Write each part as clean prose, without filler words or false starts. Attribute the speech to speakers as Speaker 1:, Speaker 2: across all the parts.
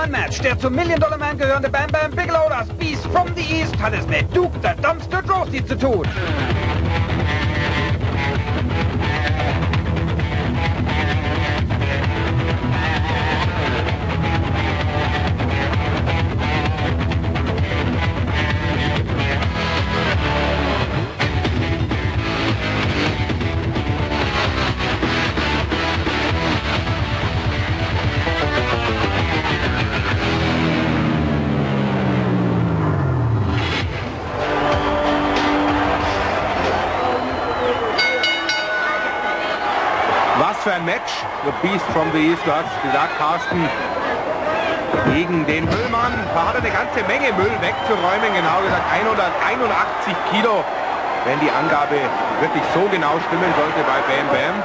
Speaker 1: ein Match. Der zum Million-Dollar-Man gehörende Bam Bam Bigelow, das Beast from the East, hat es mit Duke the Dumpster Droese zu tun.
Speaker 2: Was für ein Match, The Beast from the East, du hast gesagt, Carsten, gegen den Müllmann. Da hat er eine ganze Menge Müll wegzuräumen, genau gesagt 181 Kilo, wenn die Angabe wirklich so genau stimmen sollte bei Bam Bam.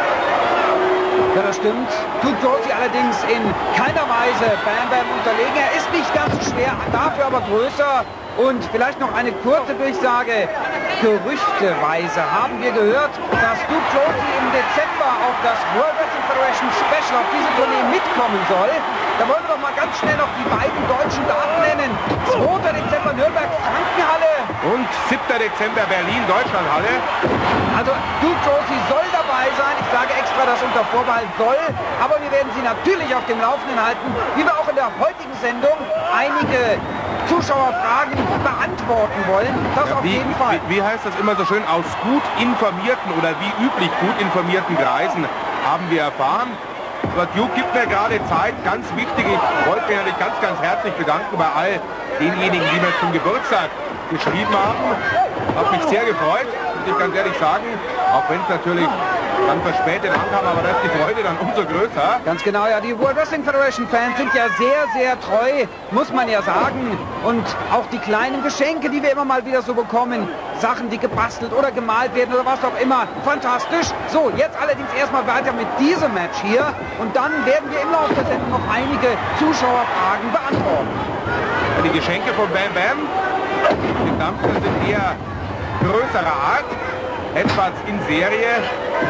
Speaker 1: Ja, das stimmt. Duke Droese allerdings in keiner Weise Bam Bam unterlegen. Er ist nicht ganz so schwer, dafür aber größer. Und vielleicht noch eine kurze Durchsage. Gerüchteweise haben wir gehört, dass Duke Droese im Dezember auf das World Wrestling Federation Special auf diese Tournee mitkommen soll. Da wollen wir doch mal ganz schnell noch die beiden deutschen Daten nennen. 2. Dezember Nürnberg Frankenhalle.
Speaker 2: Und 7. Dezember Berlin Deutschlandhalle.
Speaker 1: Also Duke Droese soll dabei sein. Ich sage extra das unter Vorbehalt soll. Aber wir werden Sie natürlich auf dem Laufenden halten, wie wir auch in der heutigen Sendung einige Zuschauerfragen beantworten wollen. Das auf jeden Fall.
Speaker 2: Wie heißt das immer so schön? Aus gut informierten oder wie üblich gut informierten Kreisen haben wir erfahren. Aber Duke gibt mir gerade Zeit, ganz wichtig, ich wollte mich natürlich ganz herzlich bedanken bei all denjenigen, die mir zum Geburtstag geschrieben haben. Hat mich sehr gefreut, muss ich ganz ehrlich sagen, auch wenn es natürlich dann verspätet ankam, aber da ist die Freude dann umso größer.
Speaker 1: Ganz genau, ja, die World Wrestling Federation Fans sind ja sehr treu, muss man ja sagen. Und auch die kleinen Geschenke, die wir immer mal wieder so bekommen, Sachen, die gebastelt oder gemalt werden oder was auch immer, fantastisch. So, jetzt allerdings erstmal weiter mit diesem Match hier und dann werden wir im Laufe der Sendung noch einige Zuschauerfragen beantworten.
Speaker 2: Die Geschenke von Bam Bam, die Dampfer sind eher größerer Art, etwas in Serie.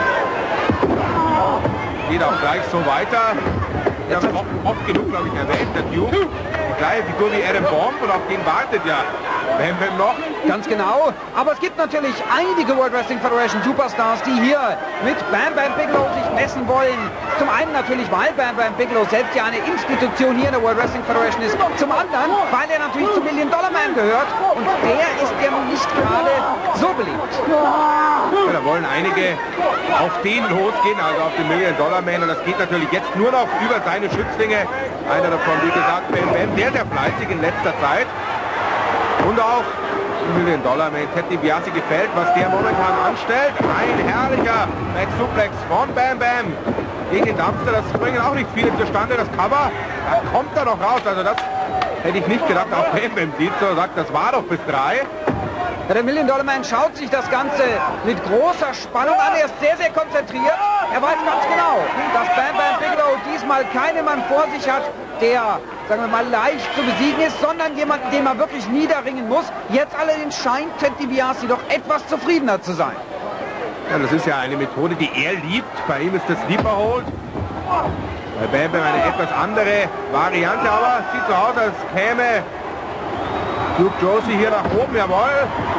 Speaker 2: Geht auch gleich so weiter. Ich habe oft genug, glaube ich, erwähnt, der Duke, die gleiche Figur wie Adam Bomb und auf den wartet ja Bam Bam noch.
Speaker 1: Ganz genau. Aber es gibt natürlich einige World Wrestling Federation Superstars, die hier mit Bam Bam Bigelow sich messen wollen. Zum einen natürlich, weil Bam Bam Bigelow selbst ja eine Institution hier in der World Wrestling Federation ist. Zum anderen, weil er natürlich zum Million-Dollar-Man gehört. Und der ist ja nun nicht gerade so beliebt.
Speaker 2: Ja, da wollen einige auf den losgehen, also auf den Million-Dollar-Man. Und das geht natürlich jetzt nur noch über seine Schützlinge. Einer davon, wie gesagt, Bam Bam, sehr fleißig in letzter Zeit. Und auch Million-Dollar-Man. Ted DiBiase gefällt, was der momentan anstellt. Ein herrlicher Back-Suplex von Bam Bam gegen den Dumpster. Das bringen auch nicht viele zustande. Das Cover, da kommt er noch raus. Also das hätte ich nicht gedacht. Auch Bam Bam sieht so, sagt, das war doch bis 3.
Speaker 1: Ja, der Million-Dollar-Man schaut sich das Ganze mit großer Spannung an. Er ist sehr konzentriert. Er weiß ganz genau, dass Bam Bam Bigelow diesmal keinen Mann vor sich hat, der, sagen wir mal, leicht zu besiegen ist, sondern jemanden, den man wirklich niederringen muss. Jetzt allerdings scheint Ted DiBiase doch etwas zufriedener zu sein.
Speaker 2: Ja, das ist ja eine Methode, die er liebt. Bei ihm ist das Sleeper Hold. Bei Bam Bam eine etwas andere Variante, aber sieht so aus, als käme Duke Droese hier nach oben, jawohl.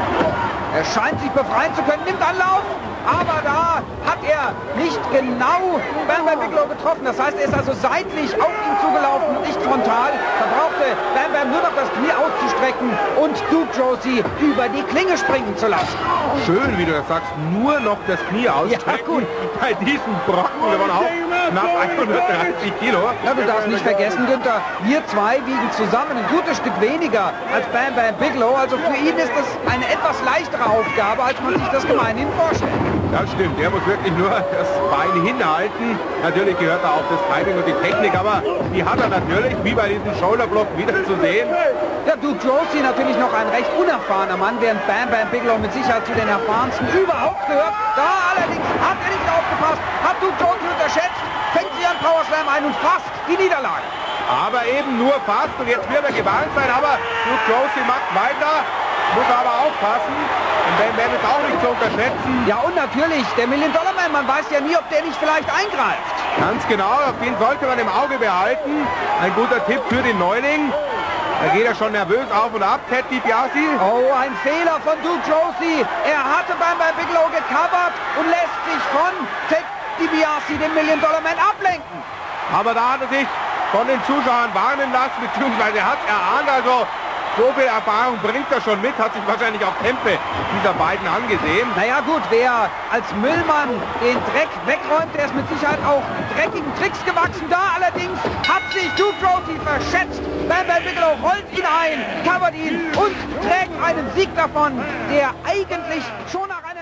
Speaker 1: Er scheint sich befreien zu können, nimmt Anlauf, aber da hat er nicht genau Bam Bam Bigelow getroffen. Das heißt, er ist also seitlich auf ihn zugelaufen, nicht frontal. Da brauchte Bam Bam nur noch das Knie auszustrecken und Duke Droese über die Klinge springen zu lassen.
Speaker 2: Schön, wie du das sagst, nur noch das Knie ausstrecken. Ja, bei diesem Brocken, der war auch knapp 130 Kilo.
Speaker 1: Ja, du darfst nicht vergessen, Günther, wir zwei wiegen zusammen ein gutes Stück weniger als Bam Bam Bigelow. Also für ihn ist das eine etwas leichtere Aufgabe, als man sich das gemeinhin vorstellt.
Speaker 2: Das stimmt, der muss wirklich nur das Bein hinhalten. Natürlich gehört da auch das Timing und die Technik, aber die hat er natürlich, wie bei diesem Shoulderblock wieder zu sehen.
Speaker 1: Ja, Duke Droese natürlich noch ein recht unerfahrener Mann, während Bam Bam Bigelow mit Sicherheit zu den erfahrensten überhaupt gehört. Da allerdings hat er nicht aufgepasst, hat Duke Droese unterschätzt, fängt sich an Powerslam ein und fast die Niederlage.
Speaker 2: Aber eben nur fast und jetzt wird er gewarnt sein, aber Duke Droese macht weiter, muss aber aufpassen. Und Bam Bam ist auch nicht zu unterschätzen.
Speaker 1: Ja, und natürlich, der Million-Dollar-Man, man weiß ja nie, ob der nicht vielleicht eingreift.
Speaker 2: Ganz genau, auf den sollte man im Auge behalten. Ein guter Tipp für den Neuling. Da geht er schon nervös auf und ab, Ted DiBiase.
Speaker 1: Oh, ein Fehler von Duke Josie. Er hatte Bam Bam Bigelow gecovert und lässt sich von Ted DiBiase, dem Million-Dollar-Man, ablenken.
Speaker 2: Aber da hat er sich von den Zuschauern warnen lassen, beziehungsweise hat erahnt, also so viel Erfahrung bringt er schon mit, hat sich wahrscheinlich auch Kämpfe dieser beiden angesehen.
Speaker 1: Naja gut, wer als Müllmann den Dreck wegräumt, der ist mit Sicherheit auch dreckigen Tricks gewachsen. Da allerdings hat sich Duke Josie verschätzt. Bam Bam Bigelow rollt ihn ein, covert ihn und trägt einen Sieg davon, der eigentlich schon nach einer